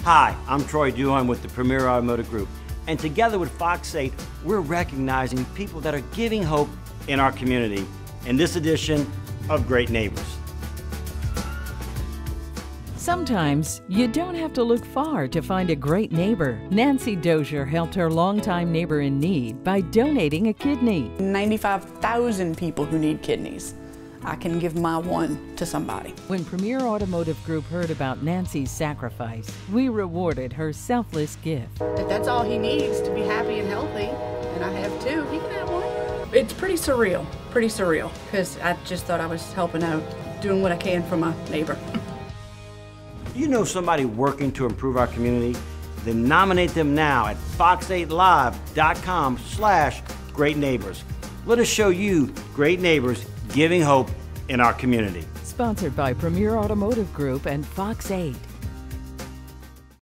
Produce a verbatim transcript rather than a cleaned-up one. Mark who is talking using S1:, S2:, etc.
S1: Hi, I'm Troy Duhon with the Premier Automotive Group, and together with Fox eight, we're recognizing people that are giving hope in our community in this edition of Great Neighbors.
S2: Sometimes you don't have to look far to find a great neighbor. Nancy Dozier helped her longtime neighbor in need by donating a kidney.
S3: ninety-five thousand people who need kidneys. I can give my one to somebody.
S2: When Premier Automotive Group heard about Nancy's sacrifice, we rewarded her selfless gift.
S3: If that's all he needs to be happy and healthy, and I have two, he can have one. It's pretty surreal, pretty surreal, because I just thought I was helping out, doing what I can for my neighbor.
S1: Do you know somebody working to improve our community? Then nominate them now at fox eight live dot com slash great neighbors. Let us show you great neighbors giving hope in our community.
S2: Sponsored by Premier Automotive Group and Fox eight.